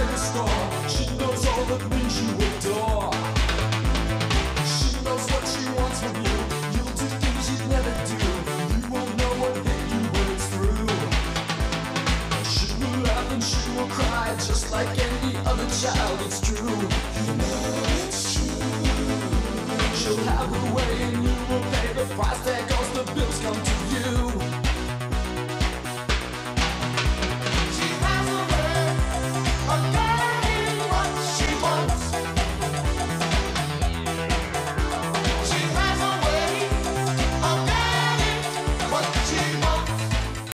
the store. She knows all the things you adore. She knows what she wants from you. You'll do things you'd never do. You won't know what hit you when it's through. She will laugh and she will cry, just like any other child. It's true. You know it's true. She'll have her way and you will pay the price that